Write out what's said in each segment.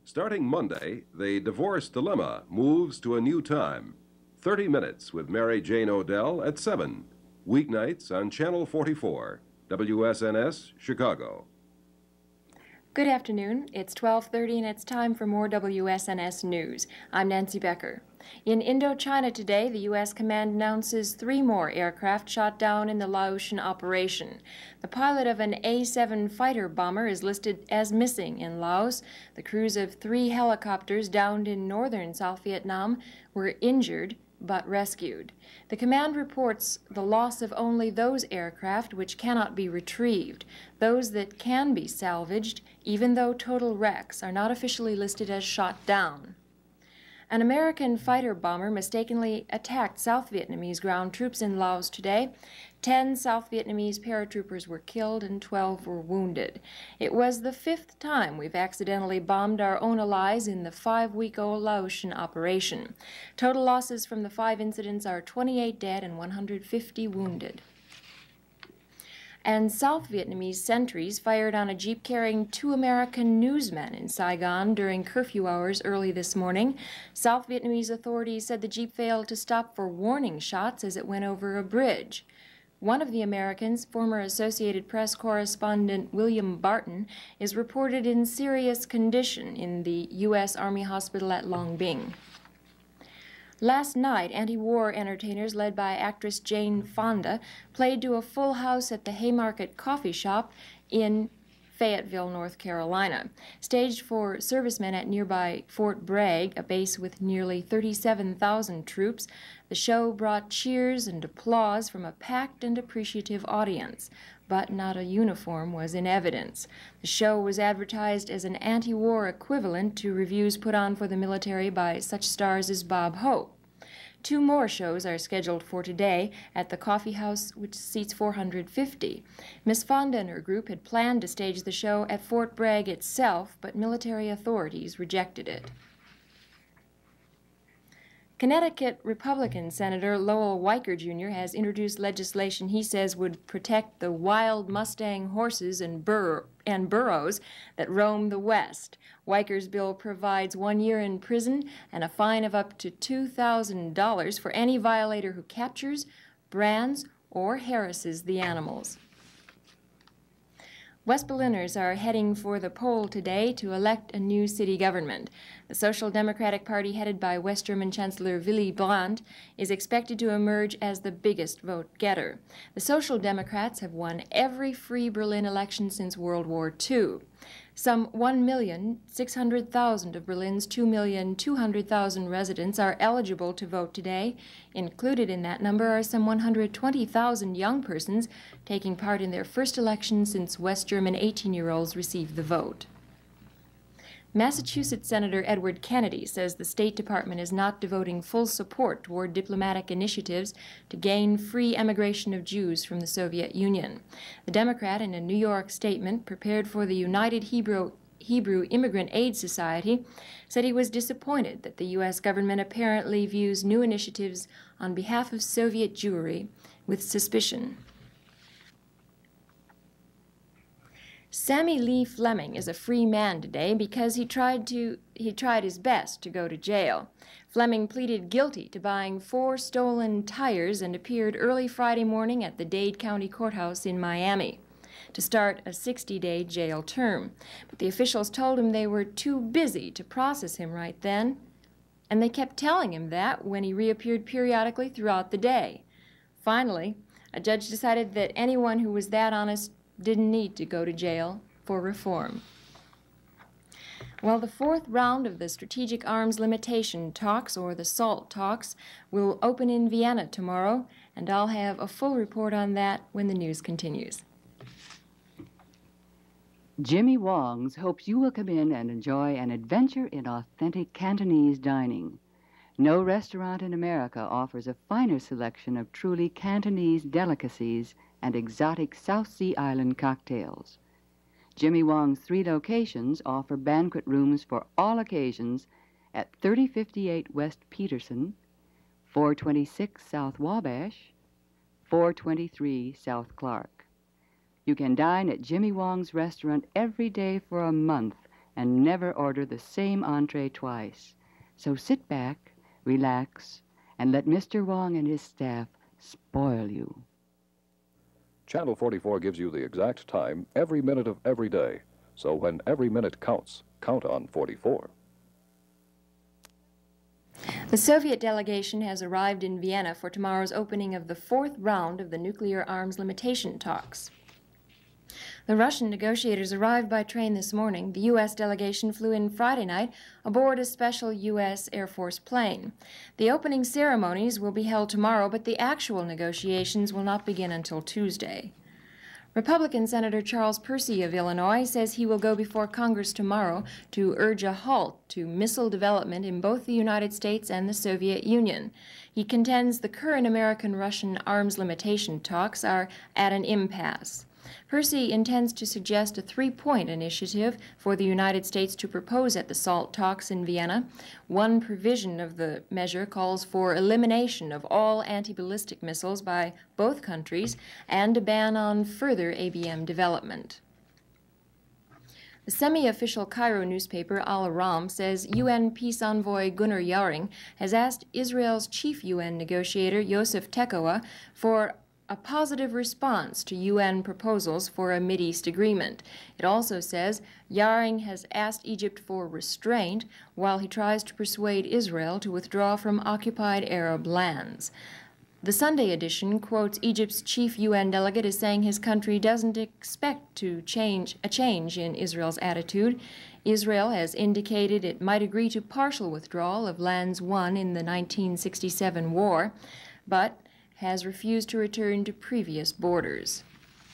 Starting Monday, the divorce dilemma moves to a new time. 30 Minutes with Mary Jane Odell at 7. Weeknights on Channel 44, WSNS, Chicago. Good afternoon. It's 12:30 and it's time for more WSNS News. I'm Nancy Becker. In Indochina today, the U.S. command announces 3 more aircraft shot down in the Laotian operation. The pilot of an A-7 fighter bomber is listed as missing in Laos. The crews of 3 helicopters downed in northern South Vietnam were injured but rescued. The command reports the loss of only those aircraft which cannot be retrieved. Those that can be salvaged, even though total wrecks, are not officially listed as shot down. An American fighter bomber mistakenly attacked South Vietnamese ground troops in Laos today. 10 South Vietnamese paratroopers were killed and 12 were wounded. It was the 5th time we've accidentally bombed our own allies in the 5-week-old Laotian operation. Total losses from the 5 incidents are 28 dead and 150 wounded. And South Vietnamese sentries fired on a jeep carrying 2 American newsmen in Saigon during curfew hours early this morning. South Vietnamese authorities said the jeep failed to stop for warning shots as it went over a bridge. One of the Americans, former Associated Press correspondent William Barton, is reported in serious condition in the U.S. Army Hospital at Long Binh. Last night, anti-war entertainers led by actress Jane Fonda played to a full house at the Haymarket Coffee Shop in Fayetteville, North Carolina. Staged for servicemen at nearby Fort Bragg, a base with nearly 37,000 troops, the show brought cheers and applause from a packed and appreciative audience, but not a uniform was in evidence. The show was advertised as an anti-war equivalent to reviews put on for the military by such stars as Bob Hope. 2 more shows are scheduled for today at the coffee house, which seats 450. Miss Fonda and her group had planned to stage the show at Fort Bragg itself, but military authorities rejected it. Connecticut Republican Senator Lowell Weicker Jr. has introduced legislation he says would protect the wild Mustang horses and burros that roam the West. Weicker's bill provides 1 year in prison and a fine of up to $2,000 for any violator who captures, brands, or harasses the animals. West Berliners are heading for the poll today to elect a new city government. The Social Democratic Party, headed by West German Chancellor Willy Brandt, is expected to emerge as the biggest vote-getter. The Social Democrats have won every free Berlin election since World War II. Some 1,600,000 of Berlin's 2,200,000 residents are eligible to vote today. Included in that number are some 120,000 young persons taking part in their first election since West German 18-year-olds received the vote. Massachusetts Senator Edward Kennedy says the State Department is not devoting full support toward diplomatic initiatives to gain free emigration of Jews from the Soviet Union. The Democrat, in a New York statement prepared for the United Hebrew Immigrant Aid Society, said he was disappointed that the U.S. government apparently views new initiatives on behalf of Soviet Jewry with suspicion. Sammy Lee Fleming is a free man today because he tried his best to go to jail. Fleming pleaded guilty to buying 4 stolen tires and appeared early Friday morning at the Dade County Courthouse in Miami to start a 60-day jail term. But the officials told him they were too busy to process him right then, and they kept telling him that when he reappeared periodically throughout the day. Finally, a judge decided that anyone who was that honest didn't need to go to jail for reform. Well, the 4th round of the Strategic Arms Limitation talks, or the SALT talks, will open in Vienna tomorrow, and I'll have a full report on that when the news continues. Jimmy Wong's hopes you will come in and enjoy an adventure in authentic Cantonese dining. No restaurant in America offers a finer selection of truly Cantonese delicacies and exotic South Sea Island cocktails. Jimmy Wong's 3 locations offer banquet rooms for all occasions at 3058 West Peterson, 426 South Wabash, 423 South Clark. You can dine at Jimmy Wong's restaurant every day for a month and never order the same entree twice. So sit back, relax, and let Mr. Wong and his staff spoil you. Channel 44 gives you the exact time every minute of every day. So when every minute counts, count on 44. The Soviet delegation has arrived in Vienna for tomorrow's opening of the fourth round of the nuclear arms limitation talks. The Russian negotiators arrived by train this morning. The U.S. delegation flew in Friday night aboard a special U.S. Air Force plane. The opening ceremonies will be held tomorrow, but the actual negotiations will not begin until Tuesday. Republican Senator Charles Percy of Illinois says he will go before Congress tomorrow to urge a halt to missile development in both the United States and the Soviet Union. He contends the current American-Russian arms limitation talks are at an impasse. Percy intends to suggest a three-point initiative for the United States to propose at the SALT talks in Vienna. One provision of the measure calls for elimination of all anti-ballistic missiles by both countries and a ban on further ABM development. The semi-official Cairo newspaper Al Aram says UN peace envoy Gunnar Jarring has asked Israel's chief UN negotiator Yosef Tekoa for a positive response to UN proposals for a Mideast agreement. It also says Jarring has asked Egypt for restraint while he tries to persuade Israel to withdraw from occupied Arab lands. The Sunday edition quotes Egypt's chief UN delegate as saying his country doesn't expect a change in Israel's attitude. Israel has indicated it might agree to partial withdrawal of lands won in the 1967 war, but has refused to return to previous borders.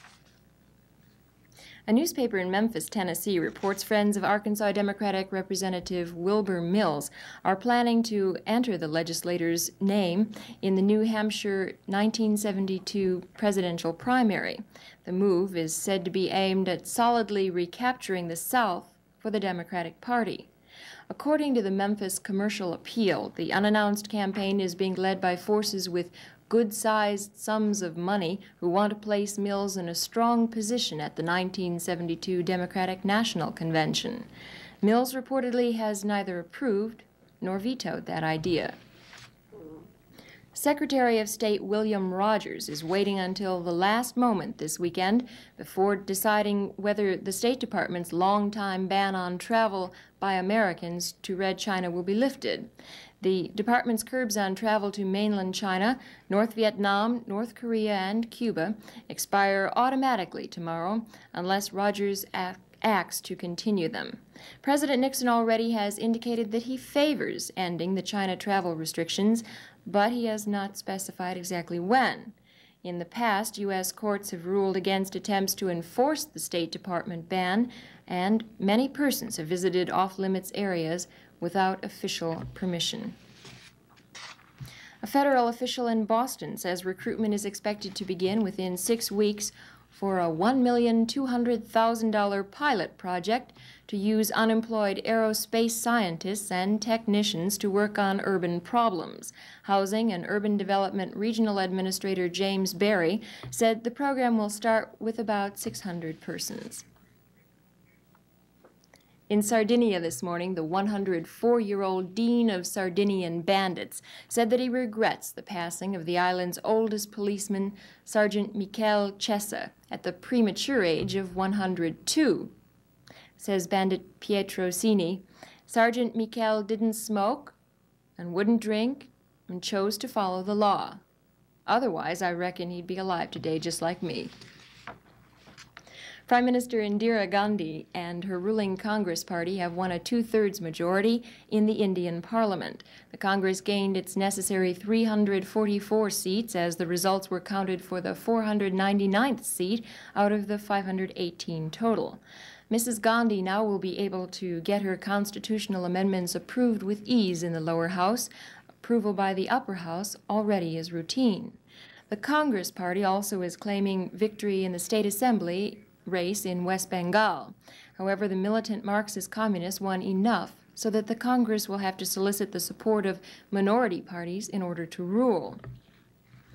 A newspaper in Memphis, Tennessee, reports friends of Arkansas Democratic Representative Wilbur Mills are planning to enter the legislator's name in the New Hampshire 1972 presidential primary. The move is said to be aimed at solidly recapturing the South for the Democratic Party. According to the Memphis Commercial Appeal, the unannounced campaign is being led by forces with good-sized sums of money who want to place Mills in a strong position at the 1972 Democratic National Convention. Mills reportedly has neither approved nor vetoed that idea. Secretary of State William Rogers is waiting until the last moment this weekend before deciding whether the State Department's long-time ban on travel by Americans to Red China will be lifted. The department's curbs on travel to mainland China, North Vietnam, North Korea, and Cuba expire automatically tomorrow unless Rogers acts to continue them. President Nixon already has indicated that he favors ending the China travel restrictions, but he has not specified exactly when. In the past, U.S. courts have ruled against attempts to enforce the State Department ban, and many persons have visited off-limits areas without official permission. A federal official in Boston says recruitment is expected to begin within 6 weeks for a $1,200,000 pilot project to use unemployed aerospace scientists and technicians to work on urban problems. Housing and Urban Development Regional Administrator James Berry said the program will start with about 600 persons. In Sardinia this morning, the 104-year-old dean of Sardinian bandits said that he regrets the passing of the island's oldest policeman, Sergeant Michele Cessa, at the premature age of 102. Says bandit Pietro Cini, Sergeant Michele didn't smoke and wouldn't drink and chose to follow the law. Otherwise, I reckon he'd be alive today just like me. Prime Minister Indira Gandhi and her ruling Congress party have won a 2/3 majority in the Indian Parliament. The Congress gained its necessary 344 seats as the results were counted for the 499th seat out of the 518 total. Mrs. Gandhi now will be able to get her constitutional amendments approved with ease in the lower house. Approval by the upper house already is routine. The Congress party also is claiming victory in the state assembly race in West Bengal. However, the militant Marxist communists won enough so that the Congress will have to solicit the support of minority parties in order to rule.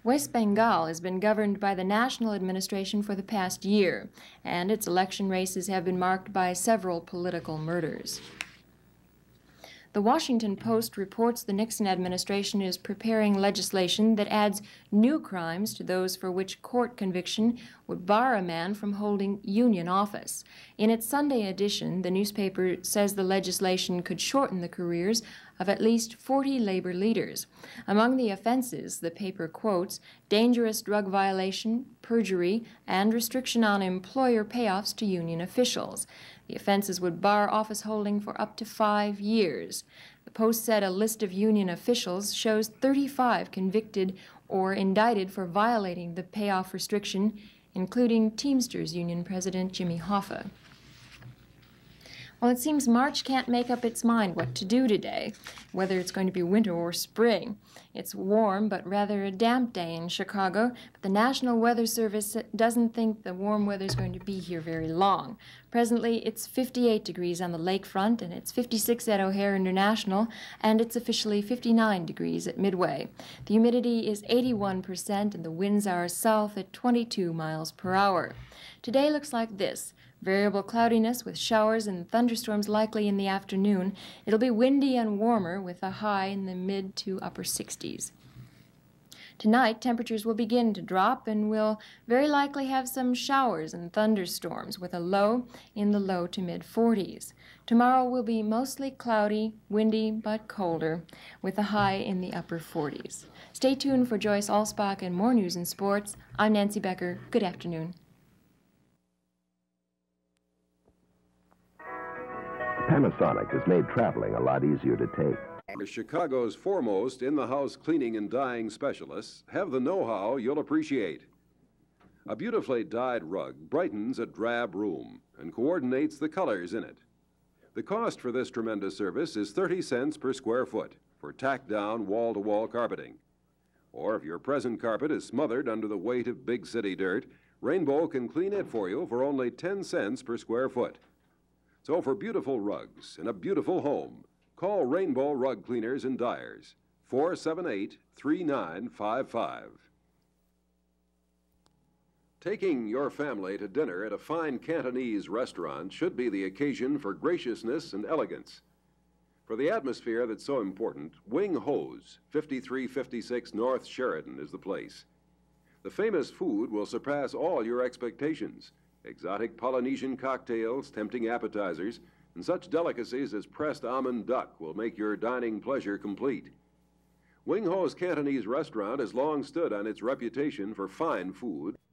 West Bengal has been governed by the National Administration for the past year, and its election races have been marked by several political murders. The Washington Post reports the Nixon administration is preparing legislation that adds new crimes to those for which court conviction would bar a man from holding union office. In its Sunday edition, the newspaper says the legislation could shorten the careers of at least 40 labor leaders. Among the offenses, the paper quotes dangerous drug violation, perjury, and restriction on employer payoffs to union officials. The offenses would bar office holding for up to 5 years. The Post said a list of union officials shows 35 convicted or indicted for violating the payoff restriction, including Teamsters Union President Jimmy Hoffa. Well, it seems March can't make up its mind what to do today, whether it's going to be winter or spring. It's warm, but rather a damp day in Chicago, but the National Weather Service doesn't think the warm weather is going to be here very long. Presently, it's 58 degrees on the lakefront, and it's 56 at O'Hare International, and it's officially 59 degrees at Midway. The humidity is 81%, and the winds are south at 22 miles per hour. Today looks like this. Variable cloudiness with showers and thunderstorms likely in the afternoon. It'll be windy and warmer with a high in the mid to upper 60s. Tonight, temperatures will begin to drop and we'll very likely have some showers and thunderstorms with a low in the low to mid 40s. Tomorrow will be mostly cloudy, windy, but colder with a high in the upper 40s. Stay tuned for Joyce Alsbach and more news and sports. I'm Nancy Becker. Good afternoon. Panasonic has made traveling a lot easier to take. Chicago's foremost in-the-house cleaning and dyeing specialists have the know-how you'll appreciate. A beautifully dyed rug brightens a drab room and coordinates the colors in it. The cost for this tremendous service is 30 cents per square foot for tacked-down wall-to-wall carpeting. Or if your present carpet is smothered under the weight of big city dirt, Rainbow can clean it for you for only 10 cents per square foot. So for beautiful rugs in a beautiful home, call Rainbow Rug Cleaners and Dyers, 478-3955. Taking your family to dinner at a fine Cantonese restaurant should be the occasion for graciousness and elegance. For the atmosphere that's so important, Wing Ho's, 5356 North Sheridan is the place. The famous food will surpass all your expectations. Exotic Polynesian cocktails, tempting appetizers, and such delicacies as pressed almond duck will make your dining pleasure complete. Wing Ho's Cantonese restaurant has long stood on its reputation for fine food.